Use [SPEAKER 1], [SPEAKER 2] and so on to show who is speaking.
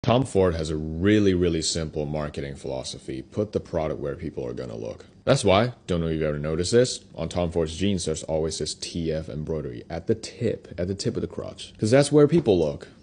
[SPEAKER 1] Tom Ford has a really simple marketing philosophy. Put the product where people are gonna look. That's why, don't know if you've ever noticed this, on Tom Ford's jeans there's always this TF embroidery at the tip of the crotch. Because that's where people look.